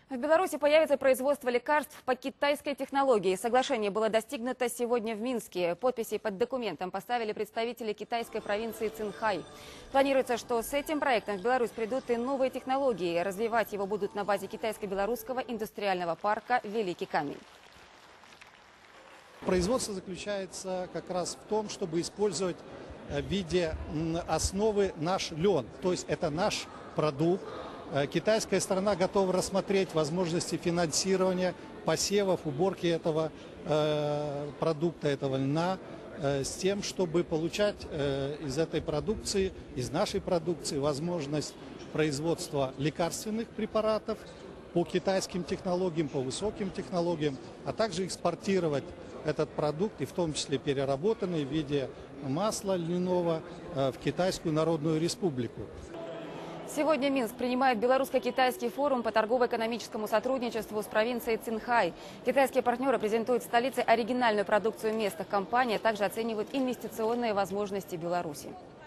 В Беларуси появится производство лекарств по китайской технологии. Соглашение было достигнуто сегодня в Минске. Подписи под документом поставили представители китайской провинции Цинхай. Планируется, что с этим проектом в Беларусь придут и новые технологии. Развивать его будут на базе китайско-белорусского индустриального парка «Великий камень». Производство заключается как раз в том, чтобы использовать в виде основы наш лен. То есть это наш продукт. Китайская сторона готова рассмотреть возможности финансирования посевов, уборки этого продукта, этого льна, с тем, чтобы получать из этой продукции, из нашей продукции возможность производства лекарственных препаратов по китайским технологиям, по высоким технологиям, а также экспортировать этот продукт, и в том числе переработанный в виде масла льняного, в Китайскую Народную Республику. Сегодня Минск принимает белорусско-китайский форум по торгово-экономическому сотрудничеству с провинцией Цинхай. Китайские партнеры презентуют в столице оригинальную продукцию местных компаний, а также оценивают инвестиционные возможности Беларуси.